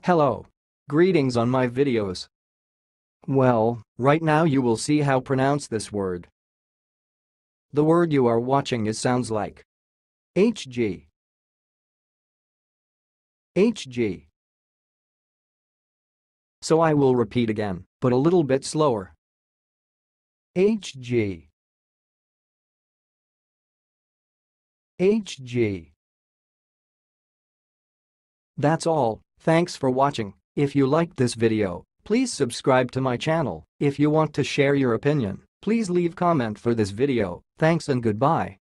Hello. Greetings on my videos. Well, right now you will see how pronounce this word. The word you are watching sounds like HG. HG. So I will repeat again, but a little bit slower. HG. HG. That's all. Thanks for watching. If you liked this video, please subscribe to my channel. If you want to share your opinion, please leave comment for this video. Thanks and goodbye.